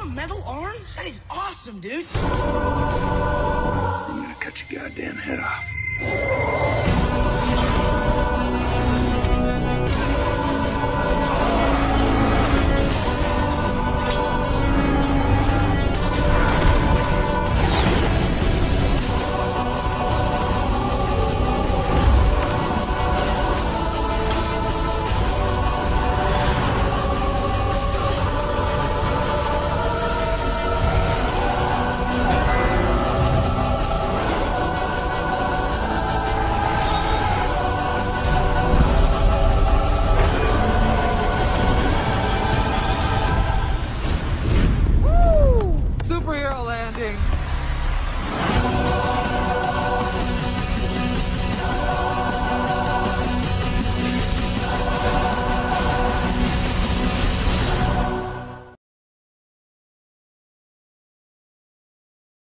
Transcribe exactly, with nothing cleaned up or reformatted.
a metal arm? That is awesome, dude. I'm gonna cut your goddamn head off.